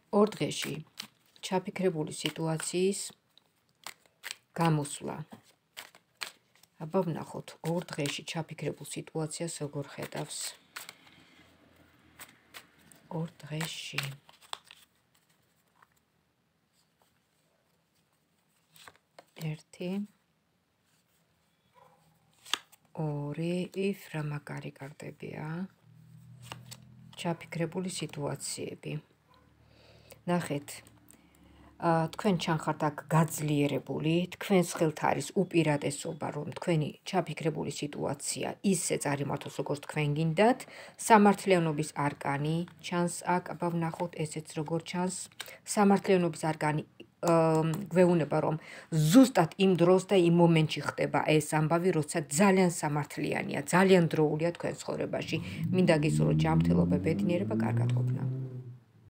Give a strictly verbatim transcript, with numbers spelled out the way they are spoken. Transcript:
ორ დღეში ჩაფიქრებული სიტუაციის გამოსვლა. აბა ვნახოთ ორ დღეში ჩაფიქრებულ სიტუაციას როგორ ხედავს. ორ დღეში. ერთი ორი if რა მაგარი კარტებია. ჩაფიქრებული სიტუაციები. ნახეთ. თქვენ ჩანხართ აქ გაძლიერებული, თქვენს ხელთ არის უპირატესობა, რომ თქვენი ჩაფიქრებული სიტუაცია ისე წარიმართოს, როგორც თქვენ გინდათ. სამართლიანობის არკანი ჩანს აქ, აბა ვნახოთ ესეც როგორ ჩანს. სამართლიანობის არკანი გვეუბნება, რომ ზუსტად იმ დროს და იმ მომენტში ხდება ეს ამბავი, როცა ძალიან სამართლიანია, ძალიან დროულია თქვენ ცხოვრებაში. მინდა გისურვოთ ჯანმრთელობა, ბედნიერება, კარგად ყოფნა.